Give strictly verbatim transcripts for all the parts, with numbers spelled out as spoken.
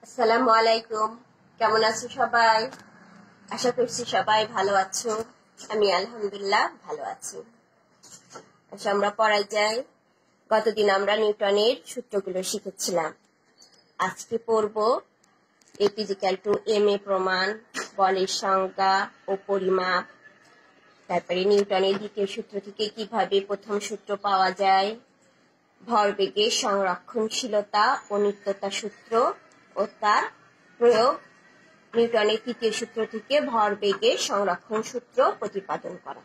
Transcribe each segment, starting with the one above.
আসসালামু আলাইকুম। কেমন আছো সবাই? আশা করছি সবাই ভালো আছো। আমি আলহামদুলিল্লাহ ভালো আছি। আচ্ছা, আমরা পড়ায় যাই। গতদিন আমরা নিউটনের সূত্রগুলো শিখেছিলাম। আজকে পড়ব F is equal to M A প্রমাণ, বলের সংজ্ঞা ও পরিমাপ, তারপরে নিউটনের দ্বিতীয় সূত্র থেকে কিভাবে প্রথম সূত্র পাওয়া যায়, ভরবেগের সংরক্ষণশীলতা ও নিত্যতা সূত্র ও তার প্রয়োগ, নিউটনের তৃতীয় সূত্র থেকে ভরবেগের সংরক্ষণ সূত্র প্রতিপাদন করা।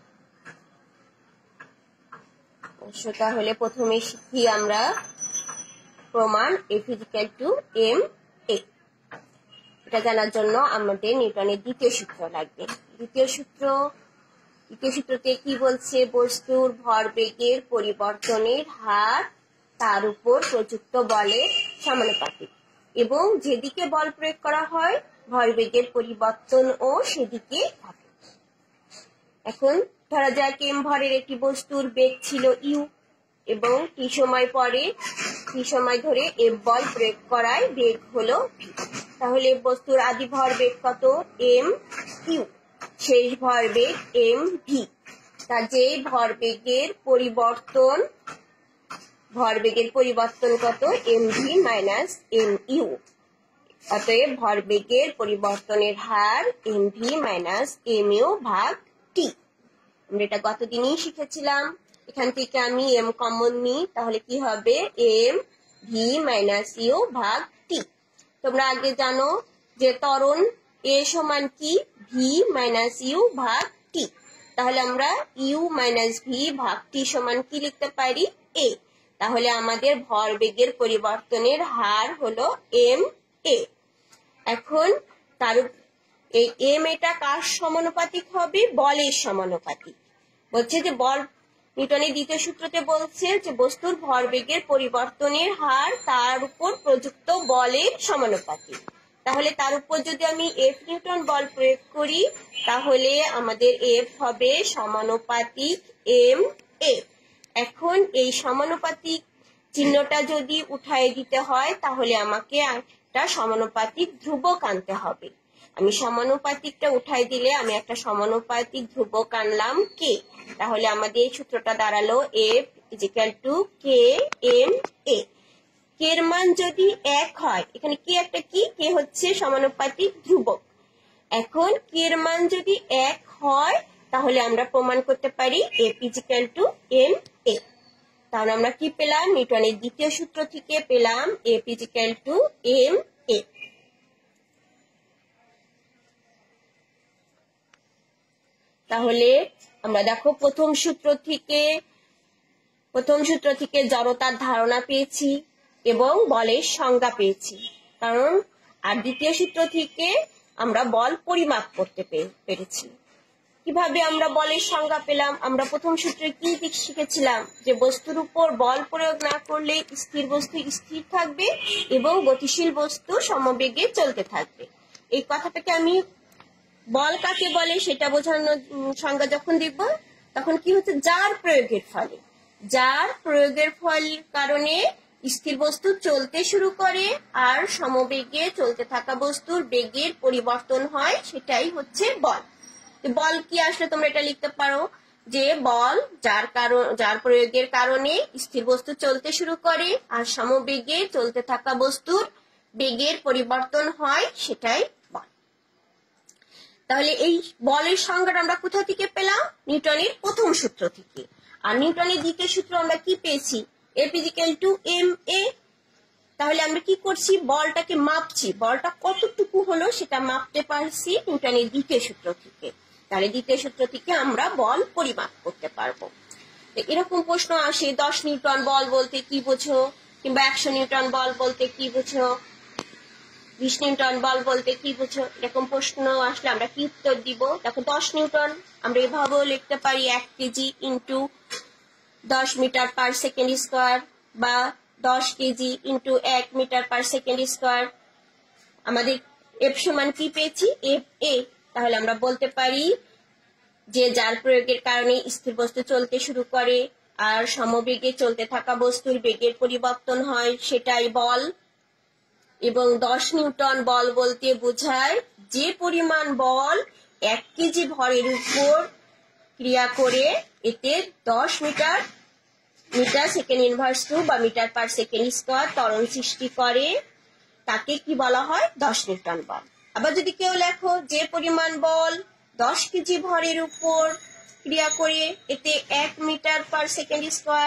তাহলে প্রথমে শিখি আমরা প্রমাণ F is equal to M A. এটা জানার জন্য আমাদের নিউটনের দ্বিতীয় সূত্র লাগবে। দ্বিতীয় সূত্র দ্বিতীয় সূত্রতে কি বলছে? বস্তুর ভরবেগের পরিবর্তনের হার তার উপর প্রযুক্ত বলের সমানুপাতিক এবং যেদিকে বল প্রয়োগ করা হয় ভরবেগের পরিবর্তন ও সেদিকে থাকে। এখন ধরা যাক এম ভরের একটি বস্তুর বেগ ছিল ইউ এবং টি সময় পরে টি সময় ধরে এফ বল প্রয়োগ করায় বেগ হলো ভি। তাহলে বস্তুর আদি ভরবেগ কত? এম ইউ, শেষ ভরবেগ এম ভি। তা যে ভরবেগের পরিবর্তন ভরবেগের পরিবর্তন কত? M V minus M U. অতএব ভরবেগের পরিবর্তনের হার M V minus M U ভাগ টি। আমরা এটা গতদিনই শিখেছিলাম। এখান থেকে আমি এম কমন নিই, তাহলে কি হবে? এম ভি মাইনাস ইউ ভাগ টি। তোমরা আগে জানো যে ত্বরণ এ সমান কি? ভি মাইনাস ইউ ভাগ টি। তাহলে আমরা ইউ মাইনাস ভি ভাগ টি সমান কি লিখতে পারি? এ। তাহলে আমাদের ভরবেগের পরিবর্তনের হার হলো এম এ। এখন তার এই এম এটা কার সমানুপাতিক হবে? বলের সমানুপাতিক। বলছে যে বল নিউটনের দ্বিতীয় সূত্রতে বলছে যে বস্তুর ভরবেগের পরিবর্তনের হার তার উপর প্রযুক্ত বলের সমানুপাতিক। তাহলে তার উপর যদি আমি এফ নিউটন বল প্রয়োগ করি তাহলে আমাদের এফ হবে সমানুপাতিক এম এ। এখন এই সমানুপাতিক চিহ্নটা যদি উঠায় দিতে হয় তাহলে আমাকে একটা সমানুপাতিক ধ্রুবক আনতে হবে। আমি সমানুপাতিকটা উঠাই দিলে আমি একটা সমানুপাতিক ধ্রুবক আনলাম কে। তাহলে আমাদের এই সূত্রটা দাঁড়ালো F is equal to K M A. K এর মান যদি এক হয়, এখানে কে একটা কি? কে হচ্ছে সমানুপাতিক ধ্রুবক। এখন কে এর মান যদি এক হয় তাহলে আমরা প্রমাণ করতে পারি F is equal to M A. তাহলে আমরা কি পেলাম? নিউটনের দ্বিতীয় সূত্র থেকে পেলাম F is equal to M A. তাহলে আমরা দেখো প্রথম সূত্র থেকে প্রথম সূত্র থেকে জড়তার ধারণা পেয়েছি এবং বলের সংজ্ঞা পেয়েছি, কারণ আর দ্বিতীয় সূত্র থেকে আমরা বল পরিমাপ করতে পেরেছি। কিভাবে আমরা বলের সংজ্ঞা পেলাম? আমরা প্রথম সূত্রে কি দিক শিখেছিলাম? যে বস্তুর উপর বল প্রয়োগ না করলে স্থির বস্তু স্থির থাকবে এবং গতিশীল বস্তু সমবেগে চলতে থাকবে। এই কথাটাকে আমি বল কাকে বলে সেটা বোঝানোর সংজ্ঞা যখন দেখব তখন কি হচ্ছে? যার প্রয়োগের ফলে যার প্রয়োগের ফল কারণে স্থির বস্তু চলতে শুরু করে আর সমবেগে চলতে থাকা বস্তুর বেগের পরিবর্তন হয়, সেটাই হচ্ছে বল। বল কি আসলে তোমরা এটা লিখতে পারো যে বল যার কারণ যার প্রয়োগের কারণে স্থির বস্তু চলতে শুরু করে আর সমবেগে চলতে থাকা বস্তুর বেগের পরিবর্তন হয়, সেটাই বল। তাহলে এই বলের সংজ্ঞাটা আমরা কোথা থেকে পেলাম? নিউটনের প্রথম সূত্র থেকে। আর নিউটনের দ্বিতীয় সূত্র আমরা কি পেয়েছি? F is equal to M A. তাহলে আমরা কি করছি? বলটাকে মাপছি, বলটা কতটুকু হলো সেটা মাপতে পারছি নিউটনের দ্বিতীয় সূত্র থেকে। তাহলে দ্বিতীয় সূত্র থেকে আমরা বল পরিমাপ করতে পারবো। এরকম প্রশ্ন আসে, দশ নিউটন বল বলতে কি বোঝো? কিংবা একশো নিউটন বল বলতে কি বোঝো? বিশ নিউটন বল বলতে কি বুঝো? এরকম প্রশ্ন আসলে আমরা কি উত্তর দিব? দেখো দশ নিউটন আমরা এভাবেও লিখতে পারি এক কেজি ইন্টু দশ মিটার পার সেকেন্ড স্কোয়ার, বা দশ কেজি ইন্টু এক মিটার পার সেকেন্ড স্কোয়ার। আমাদের এফ সমান কি পেয়েছি? F A. তাহলে আমরা বলতে পারি যে যার প্রয়োগের কারণে স্থির বস্তু চলতে শুরু করে আর সমবেগে চলতে থাকা বস্তুর বেগের পরিবর্তন হয়, সেটাই বল। এবং দশ নিউটন বল বলতে বোঝায় যে পরিমাণ বল এক কেজি ভরের উপর ক্রিয়া করে এতে দশ metre metre second inverse two বা মিটার পার সেকেন্ড স্কোয়ার ত্বরণ সৃষ্টি করে তাকে কি বলা হয় দশ নিউটন বল। আবার যদি কেউ লেখো যে পরিমাণ বল দশ কেজি ভরের উপর ক্রিয়া করে এতে এক মিটার পার সেকেন্ড স্কোয়ার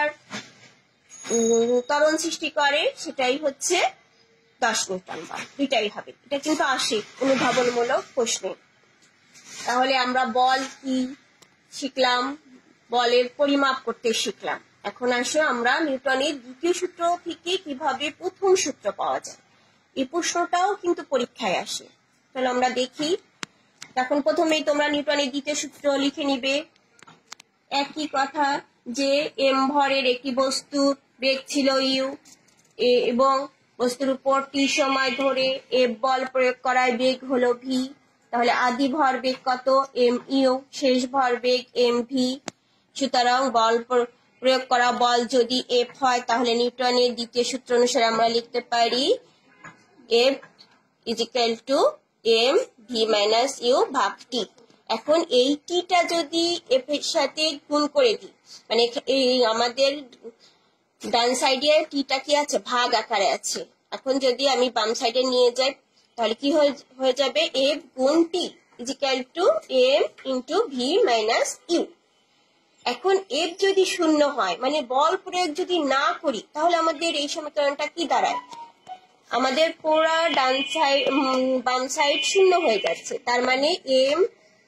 ত্বরণ সৃষ্টি করে সেটাই হচ্ছে দশ নিউটন বল। দুইটাই হবে, এটা কিন্তু আসে অনুধাবনমূলক প্রশ্নে। তাহলে আমরা বল কি শিখলাম, বলের পরিমাপ করতে শিখলাম। এখন আসে আমরা নিউটনের দ্বিতীয় সূত্র থেকে কিভাবে প্রথম সূত্র পাওয়া যায়, এই প্রশ্নটাও কিন্তু পরীক্ষায় আসে। তাহলে আমরা দেখি। এখন প্রথমেই তোমরা নিউটনের দ্বিতীয় সূত্র লিখে নিবে। একই কথা যে এম ভরের একটি বস্তুর বেগ ছিল ইউ এবং বস্তুর উপর টি সময় ধরে এফ বল প্রয়োগ করায় বেগ হলো ভি। তাহলে আদি ভর বেগ কত এম ইউ, শেষ ভর বেগ এম ভি। সুতরাং বল প্রয়োগ করা বল যদি এফ হয় তাহলে নিউটনের দ্বিতীয় সূত্র অনুসারে আমরা লিখতে পারি F is equal to M V minus U ভাগ টি। এখন এই টিটা যদি এফ এর সাথে গুণ করে দিই, মানে এই আমাদের ডান সাইডে টিটা কি আছে ভাগ আকারে আছে, এখন যদি আমি বাম সাইডে নিয়ে যাই তাহলে কি হয়ে যাবে এফ গুণ T is equal to M into V minus U. এখন এফ যদি শূন্য হয় মানে বল প্রয়োগ যদি না করি তাহলে আমাদের এই সমীকরণটা কি দাঁড়ায়, আমাদের পুরা ডান সাইড বাম সাইড শূন্য হয়ে যাচ্ছে, তার মানে M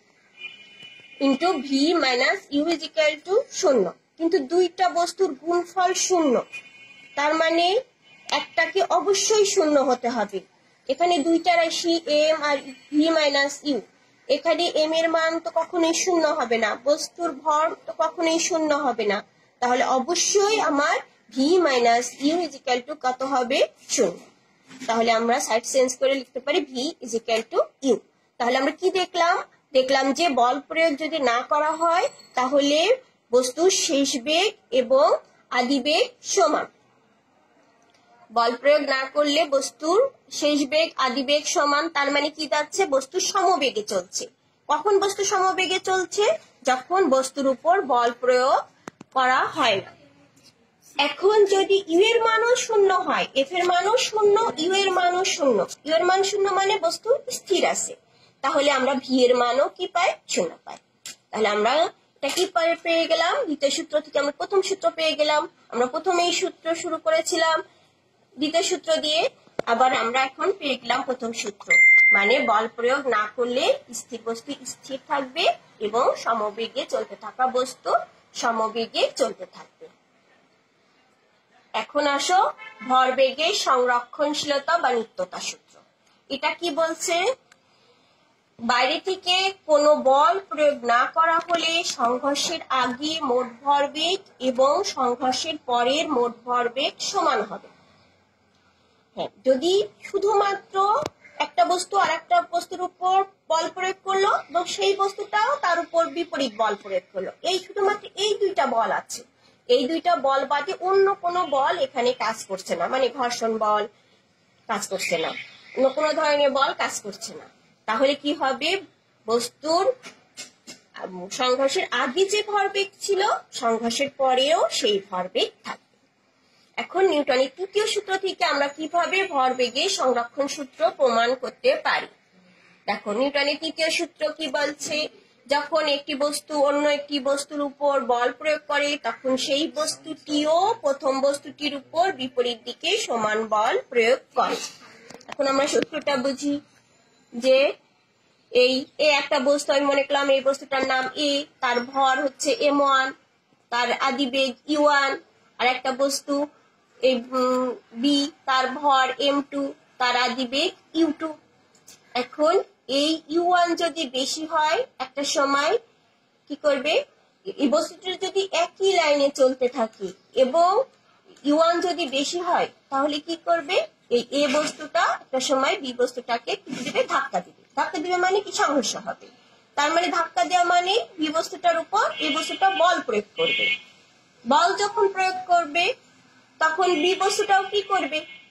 into V minus U is equal to শূন্য। কিন্তু দুইটা বস্তুর গুণফল শূন্য, তার মানে একটাকে অবশ্যই শূন্য হতে হবে। এখানে দুইটা রাশি এম আর ভি মাইনাস ইউ, এখানে এম এর মান তো কখনোই শূন্য হবে না, বস্তুর ভর তো কখনোই শূন্য হবে না, তাহলে অবশ্যই আমার V minus U is equal to কত হবে শূন্য। তাহলে আমরা সাইড চেঞ্জ করে লিখতে পারি V is equal to U. তাহলে আমরা কি দেখলাম, দেখলাম যে বল প্রয়োগ যদি না করা হয় তাহলে বস্তুর শেষ বেগ এবং আদি বেগ সমান। বল প্রয়োগ না করলে বস্তুর শেষ বেগ আদি বেগ সমান, তার মানে কি যাচ্ছে বস্তু সমবেগে চলছে। কখন বস্তু সমবেগে চলছে, যখন বস্তুর উপর বল প্রয়োগ করা হয় না। এখন যদি ইউ এর মানও শূন্য হয়, এফ এর মানও শূন্য, ইউ এর মানও শূন্য, ইউ এর মান শূন্য মানে বস্তু স্থির আছে, তাহলে আমরা ভি এর মানও কি পাই শূন্য পাই। তাহলে আমরা এটা কি পেয়ে গেলাম, দ্বিতীয় সূত্র থেকে আমরা প্রথম সূত্র পেয়ে গেলাম। আমরা প্রথমেই সূত্র শুরু করেছিলাম দ্বিতীয় সূত্র দিয়ে, আবার আমরা এখন পেয়ে গেলাম প্রথম সূত্র, মানে বল প্রয়োগ না করলে স্থির বস্তু স্থির থাকবে এবং সমবেগে চলতে থাকা বস্তু সমবেগে চলতে থাকবে। এখন আসো ভরবেগের সংরক্ষণশীলতা বা নিত্যতা সূত্র। এটা কি বলছে, বাইরে থেকে কোনো বল প্রয়োগ না করা হলে সংঘর্ষের আগে মোট ভরবেগ এবং সংঘর্ষের পরের মোট ভরবেগ সমান হবে। হ্যাঁ, যদি শুধুমাত্র একটা বস্তু আর একটা বস্তুর উপর বল প্রয়োগ করলো এবং সেই বস্তুটাও তার উপর বিপরীত বল প্রয়োগ করলো, এই শুধুমাত্র এই দুইটা বল আছে, এই দুইটা বল বাদে অন্য কোনো বল এখানে কাজ করছে না, মানে ঘর্ষণ বল কাজ করছে না, অন্য কোনো ধরনের বল কাজ করছে না, তাহলে কি হবে বস্তুর সংঘর্ষের আগে যে ভরবেগ ছিল সংঘর্ষের পরেও সেই ভরবেগ থাকবে। এখন নিউটনের তৃতীয় সূত্র থেকে আমরা কিভাবে ভরবেগের সংরক্ষণ সূত্র প্রমাণ করতে পারি। দেখো নিউটনের তৃতীয় সূত্র কি বলছে, যখন একটি বস্তু অন্য একটি বস্তুর উপর বল প্রয়োগ করে তখন সেই বস্তুটিও প্রথম বস্তুটির উপর বিপরীত দিকে সমান বল প্রয়োগ করে। এখন আমরা সূত্রটা বুঝি যে এই এ একটা বস্তু, আমি মনে করলাম এই বস্তুটার নাম এ, তার ভর হচ্ছে এম ওয়ান, তার আদি বেগ ইউ ওয়ান, আর একটা বস্তু এই বি, তার ভর এম টু, তার আদি বেগ ইউ টু। এখন এই ইউ ওয়ান যদি বেশি হয় একটা সময় কি করবে, এই বস্তুটা যদি একই লাইনে চলতে থাকে এবং ইউ ওয়ান যদি বেশি হয় তাহলে কি করবে, এই এ বস্তুটা একটা সময় বি বস্তুটাকে কি দিবে, ধাক্কা দিবে। ধাক্কা দিবে মানে কি, সংঘর্ষ হবে। তার মানে ধাক্কা দেওয়া মানে বি বস্তুটার উপর এই বস্তুটা বল প্রয়োগ করবে। বল যখন প্রয়োগ করবে তখন বি বস্তুটাও কি করবে,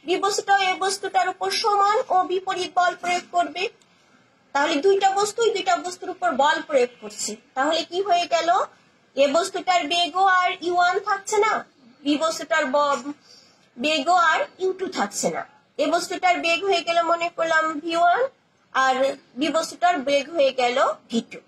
বি বস্তুটাও এ বস্তুটার উপর সমান ও বিপরীত বল প্রয়োগ করবে। তাহলে দুইটা বস্তুই দুইটা বস্তুর উপর বল প্রয়োগ করছে। তাহলে কি হয়ে গেল, এ বস্তুটার বেগও আর ইউ ওয়ান থাকছে না, বি বস্তুটার বেগও আর ইউ টু থাকছে না। এ বস্তুটার বেগ হয়ে গেল মনে করলাম ভি ওয়ান, আর বি বস্তুটার বেগ হয়ে গেল ভি টু।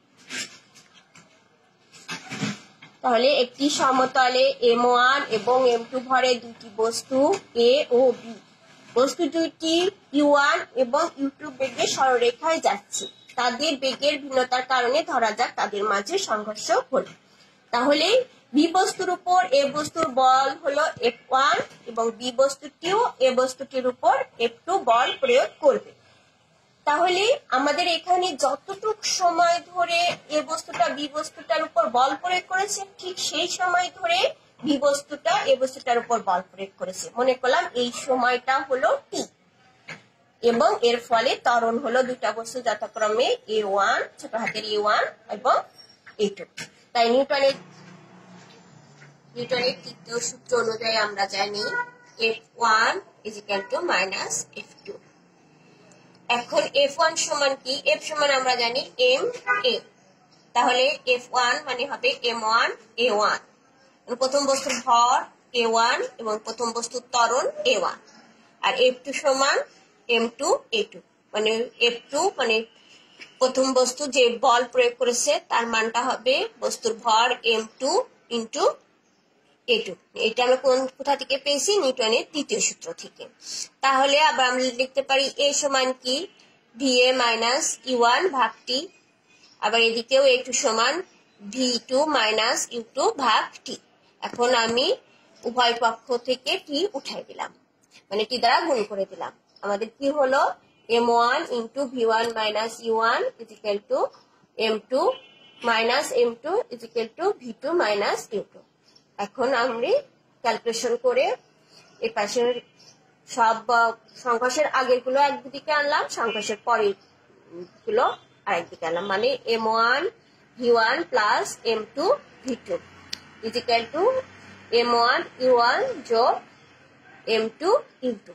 তাহলে একটি সমতলে এম ওয়ান এবং এম টু ভরে দুটি বস্তু এ ও বি, বস্তু দুটি ইউ ওয়ান এবং ইউ টু বেগে সরলরেখায় যাচ্ছে। তাদের বেগের ভিন্নতার কারণে ধরা যাক তাদের মাঝে সংঘর্ষ হলো। তাহলে বি বস্তুর উপর এ বস্তুর বল হলো এফ ওয়ান এবং বি বস্তুটিও এ বস্তুটির উপর এফ টু বল প্রয়োগ করবে। তাহলে আমাদের এখানে যতটুক সময় ধরে এ বস্তুটা বি বস্তুটার উপর বল প্রয়োগ করেছে, ঠিক সেই সময় ধরে বি বস্তুটা এ বস্তুটার উপর বল প্রয়োগ করেছে। মনে করলাম এই সময়টা হলো টি, এবং এর ফলে ত্বরণ হলো দুটা বস্তু যথাক্রমে এ ওয়ান, ছোট হাতের এ ওয়ান এবং এ টু। তাই নিউটনের নিউটনের তৃতীয় সূত্র অনুযায়ী আমরা জানি F one is equal to minus F two. এখন এফ ওয়ান সমান কি, এফ সমান আমরা জানি এম এ, তাহলে এফ ওয়ান মানে হবে এম ওয়ান এ ওয়ান, প্রথম বস্তুর ভর এ ওয়ান এবং প্রথম বস্তুর ত্বরণ এ ওয়ান, আর এফ টু সমান এম টু এ টু, মানে এফ টু মানে প্রথম বস্তু যে বল প্রয়োগ করেছে তার মানটা হবে বস্তুর ভর M two into A two. এটা আমরা কোন কোথা থেকে পেয়েছি, নিউটনের তৃতীয় সূত্র থেকে। তাহলে আবার আমরা লিখতে পারি এ সমান কি V A minus U one ভাগ টি, আবার এদিকেও এ টু সমান V two minus U two ভাগ টি। এখন আমি উভয় পক্ষ থেকে টি উঠাই দিলাম, মানে টি দ্বারা গুণ করে দিলাম। আমাদের কি হলো M one into V one minus U one is equal to M two minus M two is equal to V two minus U two. এখন আমরা ক্যালকুলেশন করে এই পাশের সব সংঘর্ষের আগের গুলো একদিকে আনলাম, সংঘর্ষের পরের গুলো আরেকদিকে আনলাম, মানে M one V one plus M two V two is equal to M one U one যোগ এম টু ইউ টু।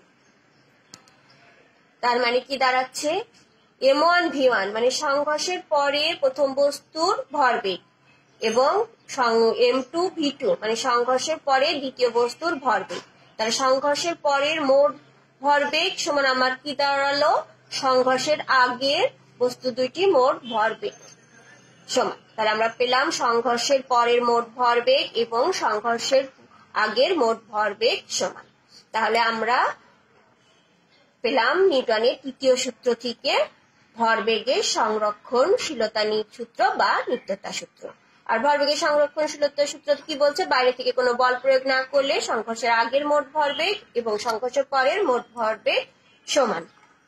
তার মানে কি দাঁড়াচ্ছে, এম ওয়ান ভি ওয়ান মানে সংঘর্ষের পরে প্রথম বস্তুর ভরবেগ, এবং এম টু ভি টু মানে সংঘর্ষের পরে দ্বিতীয় বস্তুর ভরবেগ। তাহলে সংঘর্ষের পরের মোট ভরবেগ সমান আমার কি দাঁড়ালো, সংঘর্ষের আগের বস্তু দুইটি মোট ভরবেগ সমান। তাহলে আমরা পেলাম সংঘর্ষের পরের মোট ভরবেগ এবং সংঘর্ষের আগের মোট ভরবেগ সমান। তাহলে আমরা পেলাম নিউটনের তৃতীয় সূত্র থেকে ভরবেগের সংরক্ষণশীলতা সূত্র বা নিত্যতা সূত্র। আর ভরবেগের সংরক্ষণশীলতা সূত্র কি বলছে, বাইরে থেকে কোনো বল প্রয়োগ না করলে সংঘর্ষের আগের মোট ভরবেগ এবং সংঘর্ষের পরের মোট ভরবেগ সমান।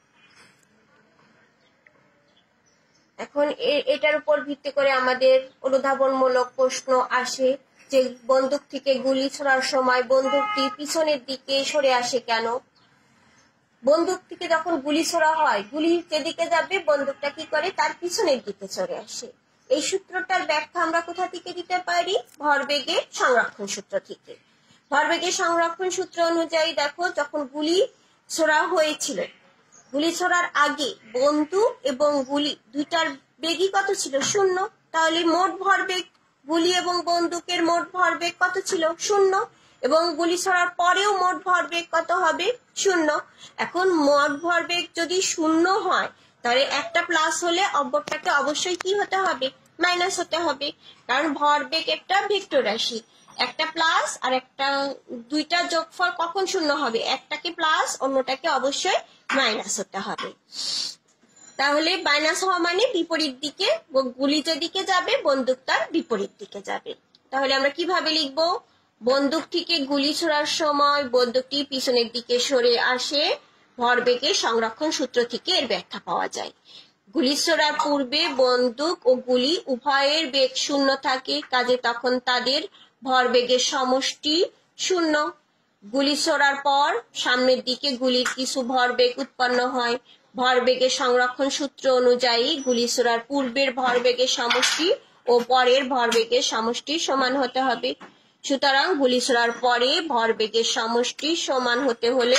এখন এটার উপর ভিত্তি করে আমাদের অনুধাবনমূলক প্রশ্ন আসে যে বন্দুক থেকে গুলি ছোড়ার সময় বন্দুকটি পিছনের দিকে সরে আসে কেন। বন্দুক থেকে যখন গুলি ছোড়া হয়, গুলি যেদিকে যাবে বন্দুকটা কি করে, তার পিছনের দিকে চলে আসে। এই সূত্রটার ব্যাখ্যা আমরা কোথা থেকে দিতে পারি, ভরবেগের সংরক্ষণ সূত্র থেকে। ভরবেগের সংরক্ষণ সূত্র অনুযায়ী দেখো, যখন গুলি ছোড়া হয়েছিল, গুলি ছোড়ার আগে বন্দুক এবং গুলি দুইটার বেগই কত ছিল, শূন্য। তাহলে মোট ভরবেগ গুলি এবং বন্দুকের মোট ভরবেগ কত ছিল, শূন্য, এবং গুলি ছোড়ার পরেও মোট ভরবেগ কত হবে, শূন্য। এখন মোট ভরবেগ যদি শূন্য হয়, তাহলে একটা প্লাস হলে অপরটাকে অবশ্যই কি হতে হবে, মাইনাস হতে হবে, কারণ ভরবেগ একটা ভেক্টর রাশি। একটা প্লাস আর একটা দুইটা যোগফল কখন শূন্য হবে, একটাকে প্লাস অন্যটাকে অবশ্যই মাইনাস হতে হবে। তাহলে মাইনাস হওয়া মানে বিপরীত দিকে, গুলি যেদিকে যাবে বন্দুক তার বিপরীত দিকে যাবে। তাহলে আমরা কিভাবে লিখবো, বন্দুক থেকে গুলি ছোড়ার সময় বন্দুকটি পিছনের দিকে সরে আসে, ভরবেগের সংরক্ষণ সূত্র থেকে এর ব্যাখ্যা পাওয়া যায়। গুলি ছোড়ার পূর্বে বন্দুক ও গুলি উভয়ের বেগ শূন্য থাকে, কাজে তখন তাদের ভরবেগের সমষ্টি শূন্য। গুলি ছোড়ার পর সামনের দিকে গুলির কিছু ভরবেগ উৎপন্ন হয়। ভরবেগের সংরক্ষণ সূত্র অনুযায়ী গুলি ছোড়ার পূর্বের ভরবেগের সমষ্টি ও পরের ভরবেগের সমষ্টি সমান হতে হবে। সুতরাং গুলি ছোড়ার পরে ভরবেগের সমষ্টি সমান হতে হলে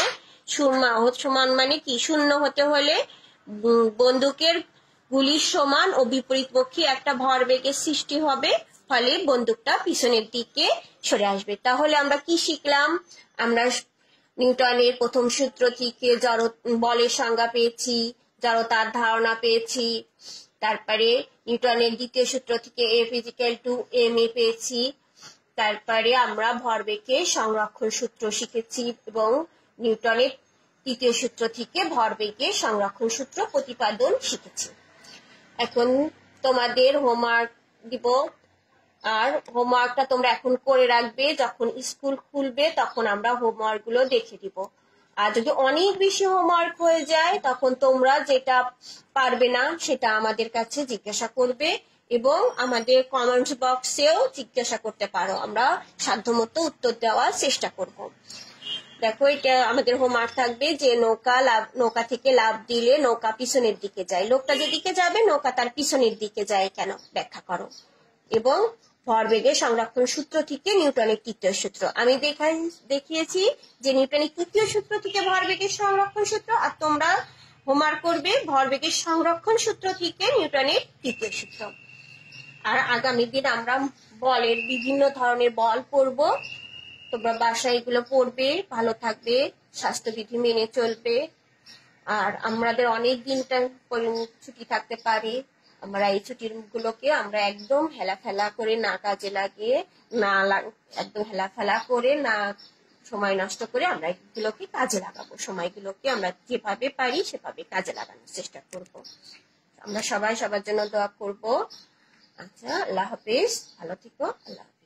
সমান মানে কি, শূন্য হতে হলে বন্দুকের গুলির সমান ও বিপরীতমুখী একটা ভরবেগের সৃষ্টি হবে, ফলে বন্দুকটা পিছনের দিকে সরে আসবে। তাহলে আমরা কি শিখলাম? আমরা নিউটনের প্রথম সূত্র থেকে জড় বলের সংজ্ঞা পেয়েছি, জড়তার ধারণা পেয়েছি, তারপরে নিউটনের দ্বিতীয় সূত্র থেকে F is equal to M A পেয়েছি, তারপরে আমরা ভরবেগের সংরক্ষণ সূত্র শিখেছি এবং নিউটনের তৃতীয় সূত্র থেকে ভরবেগের সংরক্ষণ সূত্র প্রতিপাদন শিখেছি। এখন তোমাদের হোমওয়ার্ক দিব, আর হোমওয়ার্কটা তোমরা এখন করে রাখবে, যখন স্কুল খুলবে তখন আমরা হোমওয়ার্ক গুলো দেখে দিব। আর যদি অনেক বেশি হোমওয়ার্ক হয়ে যায় তখন তোমরা যেটা পারবে না সেটা আমাদের কাছে জিজ্ঞাসা করবে এবং আমাদের কমেন্টস বক্সেও জিজ্ঞাসা করতে পারো, আমরা সাধ্যমতো উত্তর দেওয়ার চেষ্টা করব। দেখো, এটা আমাদের হোমওয়ার্ক থাকবে যে নৌকা লাভ নৌকা থেকে লাভ দিলে নৌকা পিছনের দিকে যায়, লোকটা যেদিকে যাবে নৌকা তার পিছনের দিকে যায় কেন, ব্যাখ্যা করো। এবং ভরবেগের সংরক্ষণ সূত্র থেকে নিউটনের তৃতীয় সূত্র আমি দেখাই দেখিয়েছি যে নিউটনের তৃতীয় সূত্র থেকে ভরবেগের সংরক্ষণ সূত্র, আর তোমরা হোমওয়ার্ক করবে ভরবেগের সংরক্ষণ সূত্র থেকে নিউটনের তৃতীয় সূত্র। আর আগামী দিন আমরা বলের বিভিন্ন ধরনের বল পড়বো, তোমরা বাসায় এগুলো পড়বে, ভালো থাকবে, স্বাস্থ্যবিধি মেনে চলবে। আর আমাদের অনেক দিনটা ছুটি থাকতে পারে, আমরা এই ছুটির গুলোকে আমরা একদম হেলাফেলা করে না কাজে লাগিয়ে না একদম হেলাফেলা করে না সময় নষ্ট করে আমরা এগুলোকে কাজে লাগাবো, সময়গুলোকে আমরা যেভাবে পারি সেভাবে কাজে লাগানোর চেষ্টা করব। আমরা সবাই সবার জন্য দোয়া করব। আচ্ছা, আল্লাহ হাফেজ, ভালো থেকো, আল্লাহ।